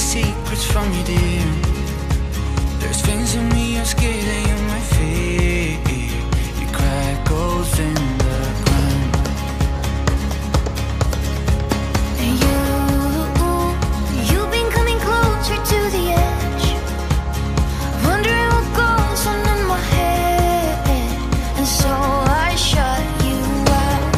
secrets from you, dear. There's things in me I'm scared that you might fear. Your crack goes in the ground. And you've been coming closer to the edge, wondering what goes on in my head. And so I shut you out.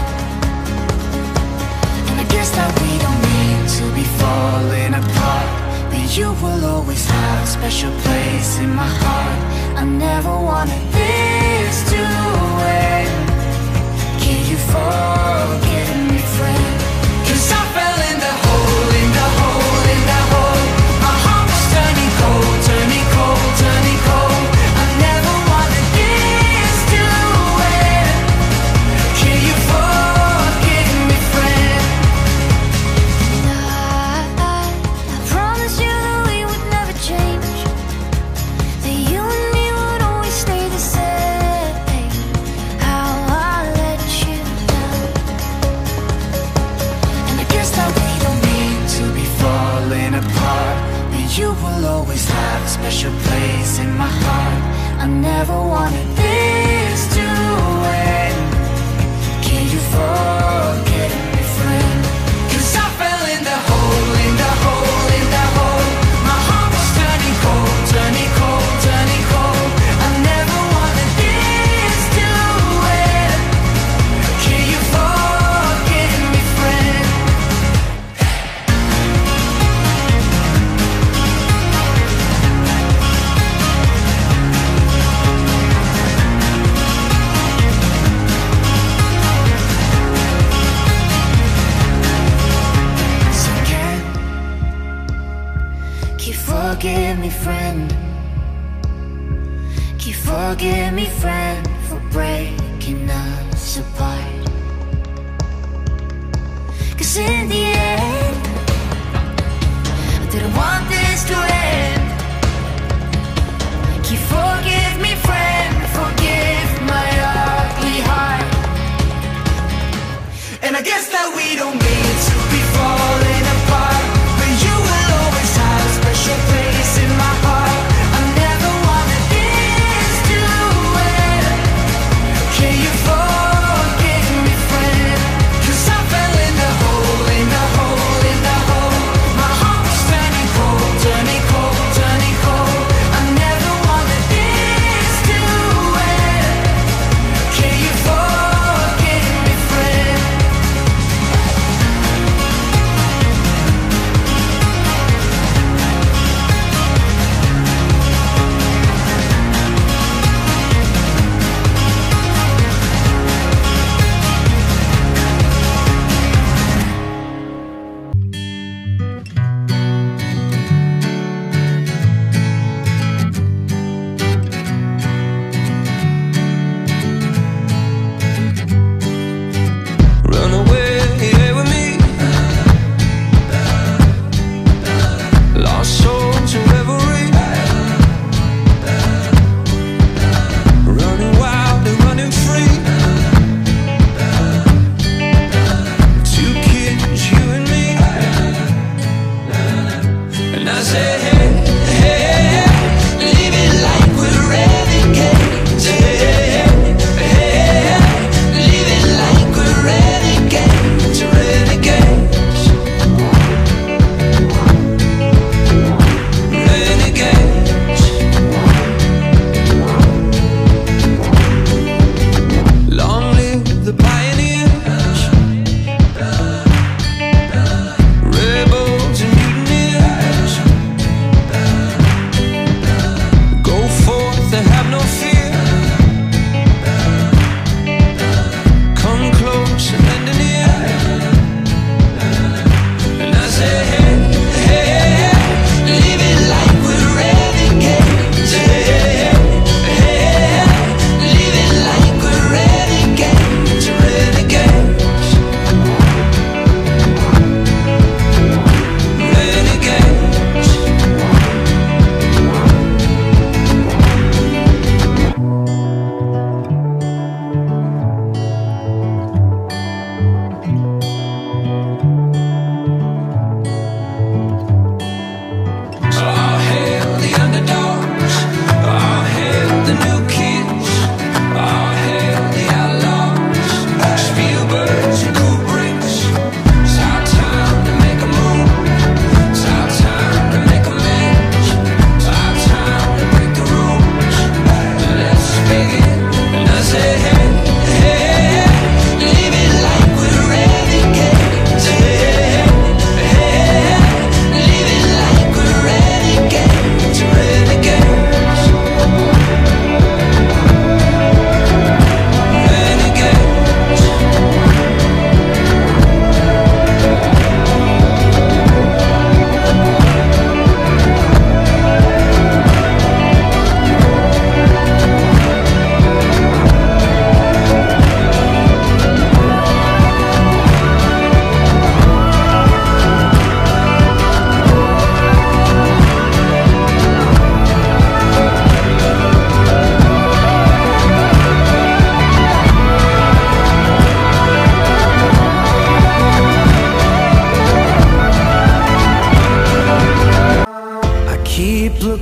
And I guess that we don't need to be falling apart, but you will always have a special place in my heart. I never wanted this to end. Can you forgive me, friend? 'Cause I fell in the hole, in the hole, in the hole. My heart was turning cold, turning cold, turning cold. I never wanted this to end. Can you forgive me, friend? I promised you that we would never change, that you and me would always stay the same. How I let you down. And I guess that we don't need to be falling apart, but you will always have a special place in my heart. I never wanted this to end. Can you forgive me, friend? 'Cause I fell in the hole, in the hole, in the hole. My heart was turning cold, turning cold, turning cold. I never wanted this to end. Can you forgive me, friend? So can you forgive me, friend? Can you forgive me, friend, for breaking us apart? 'Cause in the end, I didn't want this to end. Can you forgive me, friend? Forgive my ugly heart. And I guess that we don't need to be falling apart, but you will always have a special place in my heart. I never wanted this to end. Can you forgive me, friend? 'Cause I fell in the hole, in the hole, in the hole. My heart was turning cold, turning cold, turning cold. I never wanted this to end. Can you forgive me, friend?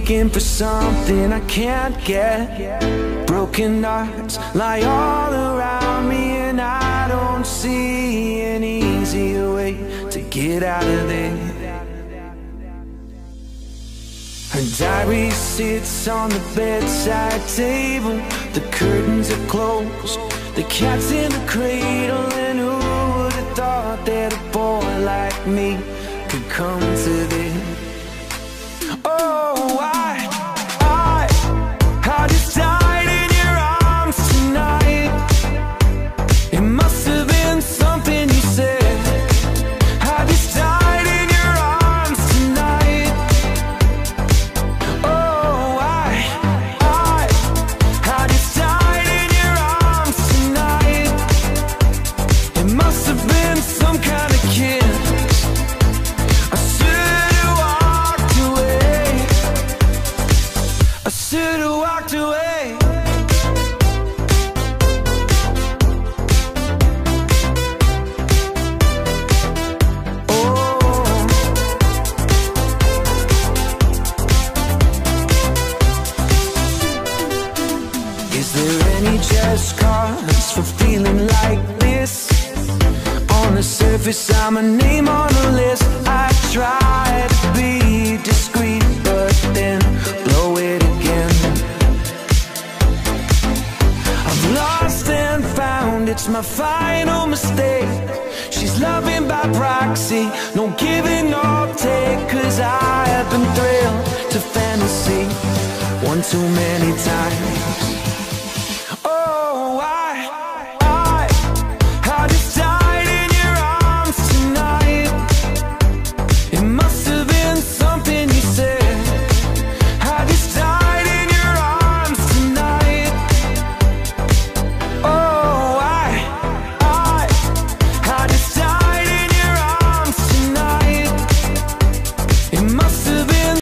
looking for something I can't get. Broken hearts lie all around me, and I don't see an easier way to get out of there. Her diary sits on the bedside table. The curtains are closed, the cat's in the cradle. And who would have thought that a boy like me could come to this? Oh, I just died in your arms tonight. It must have been something you said. I just died in your arms tonight. Oh, I just died in your arms tonight. It must have been some kind of kiss. I should have walked away. I should have walked away. Is there any just cause for feeling like this? On the surface, I'm a name on a list. I try to be discreet, but then blow it again. I've lost and found, it's my final mistake. She's loving by proxy, no giving, no take. Cause I have been thrilled to fantasy one too many times.